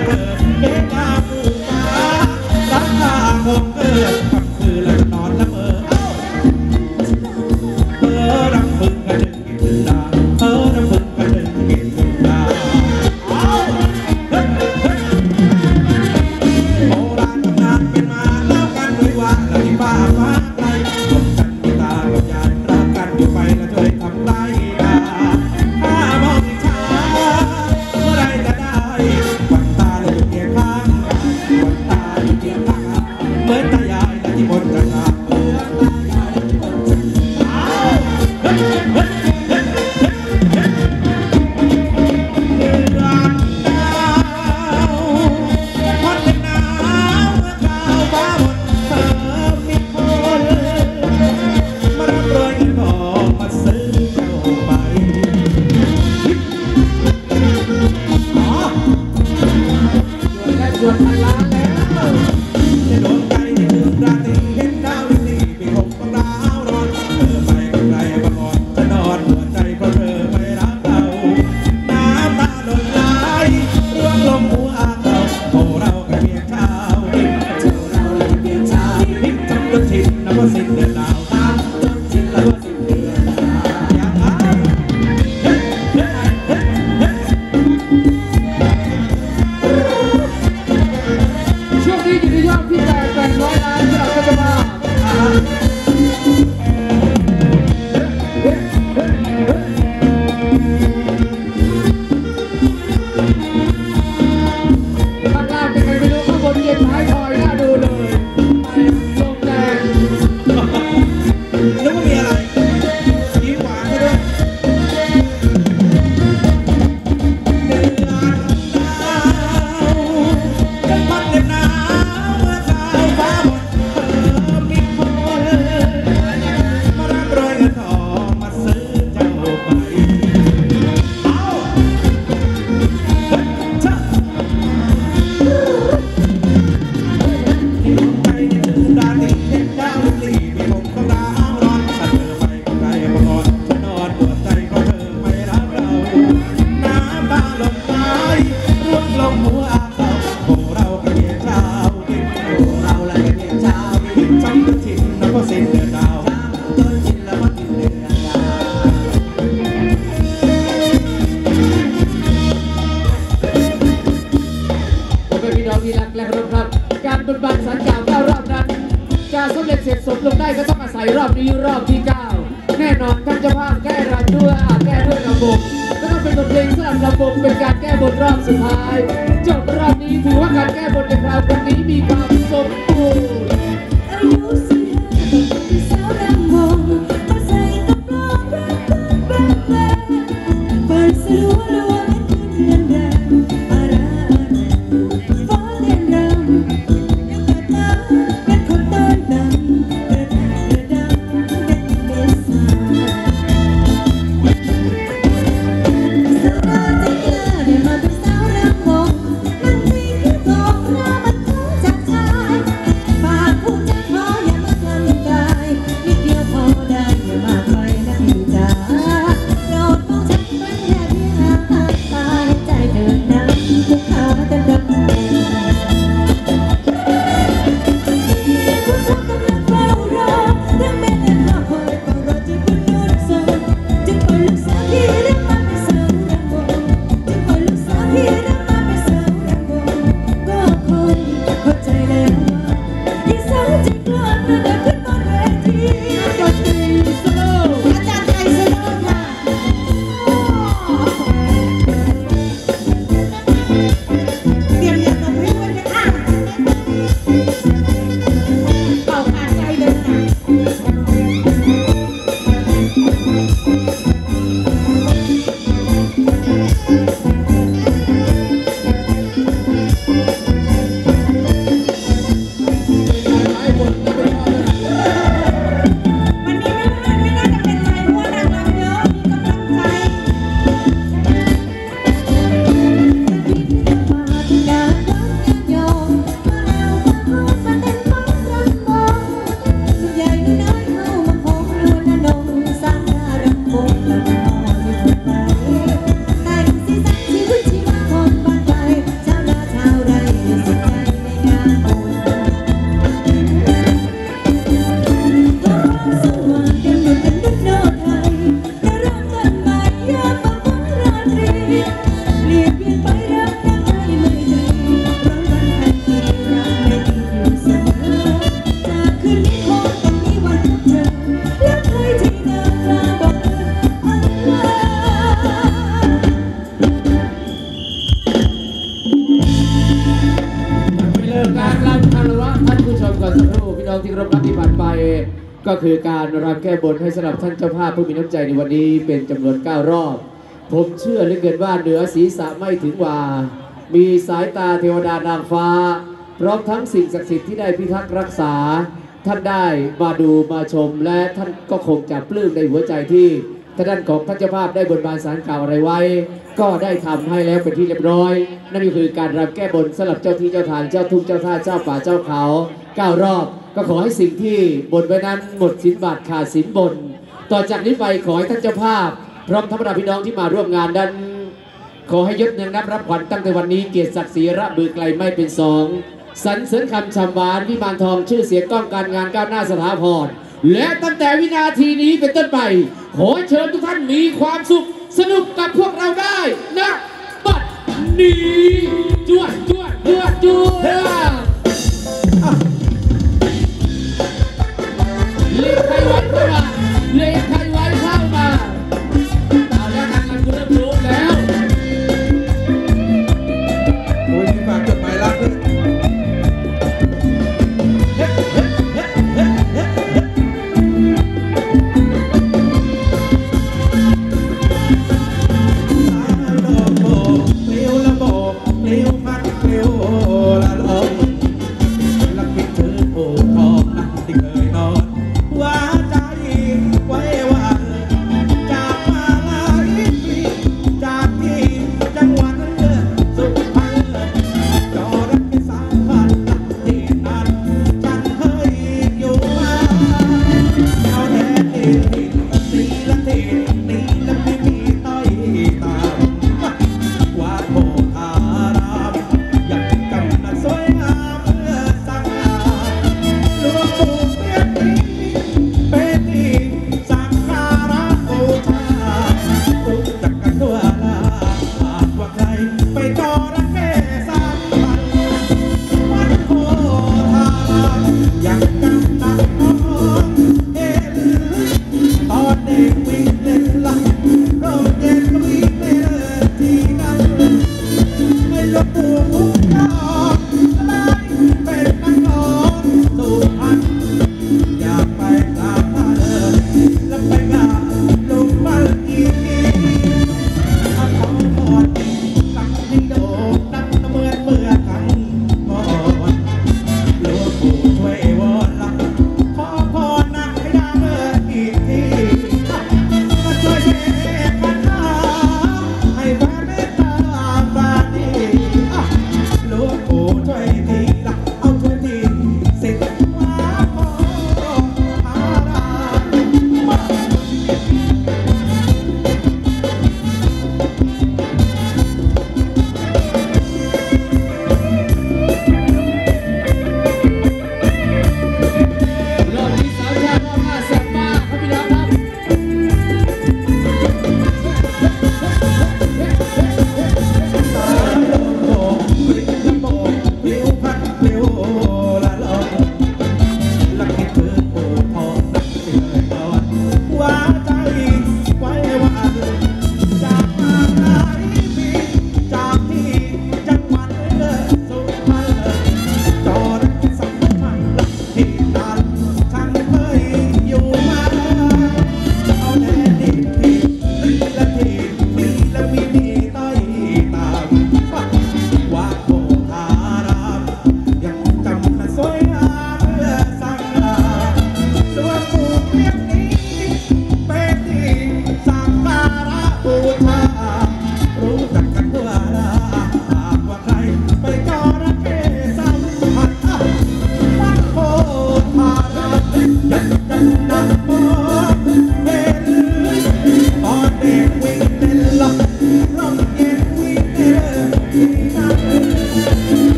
เกิดเห็นดาวผู้ฟ้ารักตาคงเกิดกลางคืนแล้วนอนละเมอรำพึงกระดึงกินดารำพึงกระดึงกินดาโบราณตำนานเป็นมาเล่ากันด้วยว่าเราที่บ้าฟ้าไกลรวมกันที่ตากับยายรักกันอยู่ไปแล้วช่วยทำไรถ้ามองอิจฉาเมื่อไรจะได้วันตาเลยอยู่เคียงข้างวันตาอยู่เคียงข้างเหมือนตายายและที่บนกระดาษส่วนพันล้านแล้วจะโดนใจที่ถึงราตรีเห็นดาวลิลีปีหกต้องดาวร้อนเธอไปกับใครบางคนจะนอนหัวใจเพราะเธอไม่รักเราน้ำตาหล่นไหลร่วงลงหัวเราโอ้เราแค่เพียงเช้าดิ้นเจ้าเราเลยเพียงเช้าดิ้นจำจนชินนับว่าสิ้นเดือนดาวตามจนชินแล้วว่าสิ้นเดือนดาวอย่างไรที่แตกเป็นร้อยล้านสำหรับรัฐบาลข้างล่างเป็นไงไม่รู้ข้างบนเย็นท้ายถอยน่าดูเลยลมแรงนึกว่ามีอะไรยิ้มหวานด้วยเดือนดาวกันพัดเด็บหนาวการบนบานสัญญา9 รอบนั้นจะสำเร็จเสร็จสมลงได้ก็ต้องอาศัยรอบนี้รอบที่ 9แน่นอนท่านเจ้าภาพแก้รำด้วยแก้ด้วยระบบก็ต้องเป็นบทเพลงสำหรับระบบเป็นการแก้บนรอบสุดท้ายจบรอบนี้ถือว่าการแก้บนในคราวนี้มีความสมบูรณ์ Hãy subscribe cho kênh Ghiền Mì Gõ để không bỏ lỡ อสักครู่พี่น้องที่รับที่ผ่านไปก็คือการรำแก้บนให้สำหรับท่านเจ้าภาพผู้มีน้ำใจในวันนี้เป็นจำนวน9 รอบผมเชื่อเหลือเกินว่าเหนือศีรษะไม่ถึงว่ามีสายตาเทวดานางฟ้าพร้อมทั้งสิ่งศักดิ์สิทธิ์ที่ได้พิทักษ์รักษาท่านได้มาดูมาชมและท่านก็คงจะปลื้มในหัวใจที่ท่านของท่านเจ้าภาพได้บนบานสารกล่าวอะไรไว้ก็ได้ทำให้แล้วเป็นที่เรียบร้อยนั่นก็คือการรำแก้บนสำหรับเจ้าที่เจ้าทางเจ้าทุ่งเจ้าท่าเจ้าป่าเจ้าเขา9 รอบก็ขอให้สิ่งที่บนไว้นั้นหมดสินบาทขาดสินบนต่อจากนี้ไปขอให้ท่านเจ้าภาพพร้อมทั้งบรรดาพี่น้องที่มาร่วมงานนั้นขอให้ยศเนืองนับรับขวัญตั้งแต่วันนี้เกียรติศักดิ์ศรีระบือไกลไม่เป็นสองสรรเสริญคำชำหวานวิมานทองชื่อเสียงก้องการงานก้าวหน้าสถาพรและตั้งแต่วินาทีนี้เป็นต้นไปขอเชิญทุกท่านมีความสุขสนุกกับพวกเราได้นะบัดนี้จวดจวดจวดจวดเลี้ยงใครไว้เข้ามาเลี้ยงใครไว้เข้ามาเอาแล้วงานกันกูเริ่มรู้แล้วโอ้ยมีฝากจดหมายรักด้วย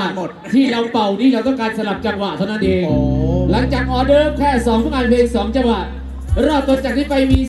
หมดที่เราเป่านี่เราต้องการสลับจังหวะเท่านั้นเองโอ้หลังจากออเดิร์ฟแค่2ผลงานเพลง2จังหวะรอบต่อจากนี้ไปมี